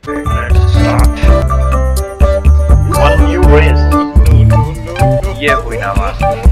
Let's start. One new race. ये कोई ना बात